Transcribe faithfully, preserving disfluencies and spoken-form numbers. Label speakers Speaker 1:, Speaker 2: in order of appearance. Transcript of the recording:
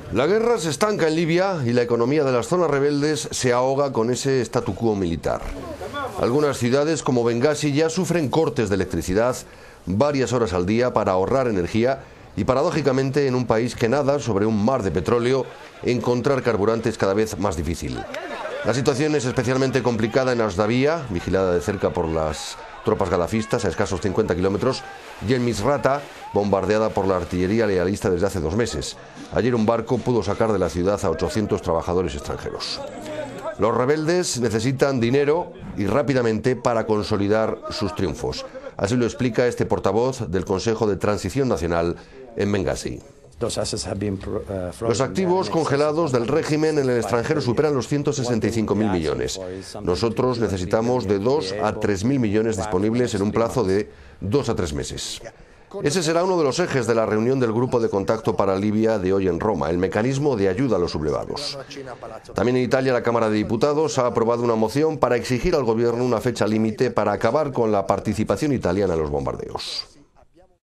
Speaker 1: La guerra se estanca en Libia y la economía de las zonas rebeldes se ahoga con ese statu quo militar. Algunas ciudades como Bengasi ya sufren cortes de electricidad varias horas al día para ahorrar energía y, paradójicamente, en un país que nada sobre un mar de petróleo, encontrar carburante es cada vez más difícil. La situación es especialmente complicada en Asdabia, vigilada de cerca por las tropas gadafistas a escasos cincuenta kilómetros, y en Misrata, bombardeada por la artillería lealista desde hace dos meses. Ayer un barco pudo sacar de la ciudad a ochocientos trabajadores extranjeros. Los rebeldes necesitan dinero y rápidamente para consolidar sus triunfos. Así lo explica este portavoz del Consejo de Transición Nacional en Bengasi. Los activos congelados del régimen en el extranjero superan los ciento sesenta y cinco mil millones. Nosotros necesitamos de dos a tres mil millones disponibles en un plazo de dos a tres meses. Ese será uno de los ejes de la reunión del Grupo de Contacto para Libia de hoy en Roma, el mecanismo de ayuda a los sublevados. También en Italia, la Cámara de Diputados ha aprobado una moción para exigir al gobierno una fecha límite para acabar con la participación italiana en los bombardeos.